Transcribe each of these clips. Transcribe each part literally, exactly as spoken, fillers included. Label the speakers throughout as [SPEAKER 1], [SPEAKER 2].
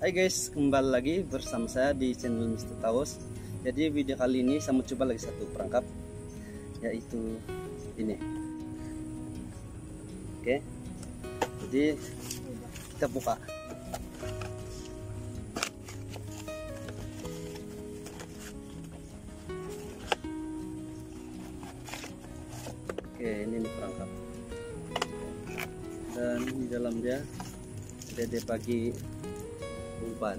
[SPEAKER 1] Hai guys, kembali lagi bersama saya di channel Mister Taos. Jadi video kali ini saya mau coba lagi satu perangkap, yaitu ini. Oke, jadi kita buka. Oke, ini nih perangkap. Dan di dalam dia ada dia bagi umpan.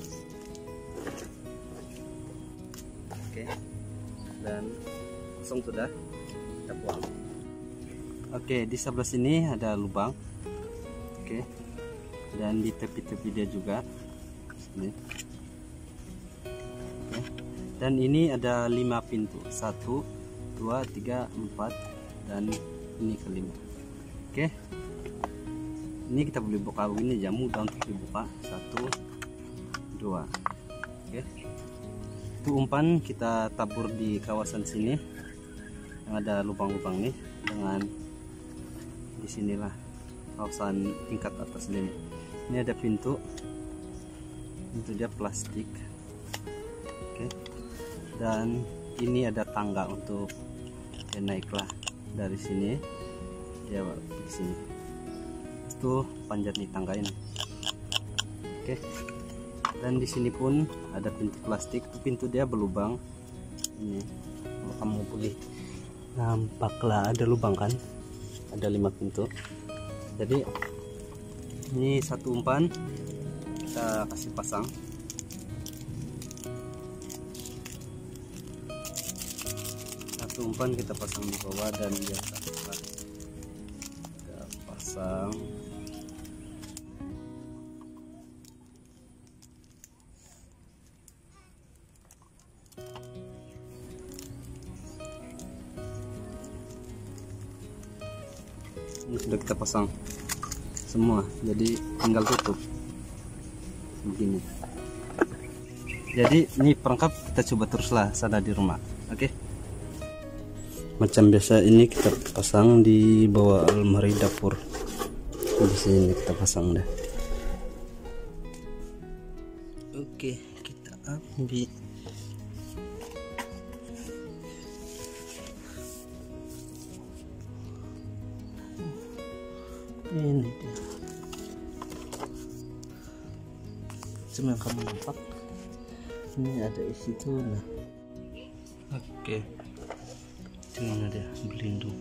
[SPEAKER 1] Oke, dan kosong sudah, kita buang. Oke, di sebelah sini ada lubang. Oke, dan di tepi-tepi dia juga sini. Oke. Dan ini ada lima pintu, satu dua tiga empat, dan ini kelima. Oke, ini kita boleh buka ini aja, mudah untuk dibuka. Satu dua. Oke, itu umpan kita tabur di kawasan sini yang ada lubang-lubang nih, dengan di sinilah kawasan tingkat atas ini. Ini ada pintu, pintu dia plastik. Oke, dan ini ada tangga untuk dia naiklah dari sini, dia di sini. Itu panjat di tangga ini. Oke, dan di sini pun ada pintu plastik. Itu pintu dia berlubang. Ini kalau kamu boleh nampaklah ada lubang kan, ada lima pintu. Jadi ini satu umpan kita kasih pasang. Satu umpan kita pasang di bawah dan di atas. Kita pasang. Ini sudah kita pasang semua, jadi tinggal tutup begini. Jadi ini perangkap kita coba teruslah sana di rumah. Oke, macam biasa ini kita pasang di bawah almari dapur. Di sini kita pasang dah. Oke, kita ambil. Ini dia, cuma kamu nampak ini ada isi tuna. Oke, cuman ada berlindung.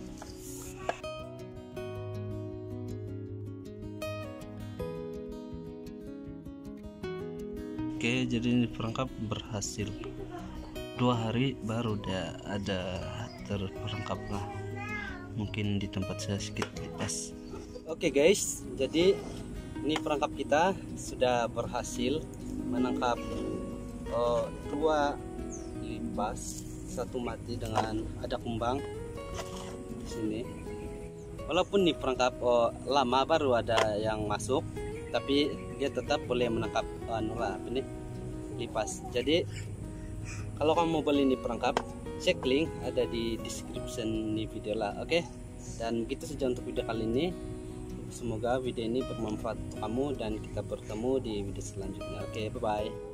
[SPEAKER 1] Oke, jadi ini perangkap berhasil. Dua hari baru udah ada terperangkap lah. Mungkin di tempat saya sedikit lipas. Oke guys, jadi ini perangkap kita sudah berhasil menangkap oh, dua lipas, satu mati dengan ada kembang di sini. Walaupun nih perangkap oh, lama baru ada yang masuk, tapi dia tetap boleh menangkap oh, nula ini lipas. Jadi kalau kamu mau beli ini perangkap, cek link ada di description di video lah. Oke, dan gitu saja untuk video kali ini. Semoga video ini bermanfaat untuk kamu dan kita bertemu di video selanjutnya. Oke, bye bye.